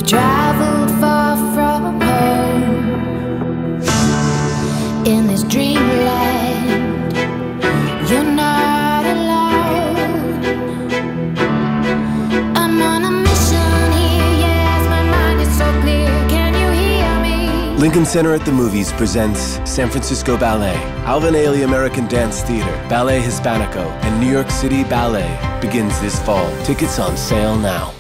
traveled far from home. In this dreamland, you're not alone. I'm on a mission here, yes, my mind is so clear. Can you hear me? Lincoln Center at the Movies presents San Francisco Ballet, Alvin Ailey American Dance Theater, Ballet Hispanico, and New York City Ballet begins this fall. Tickets on sale now.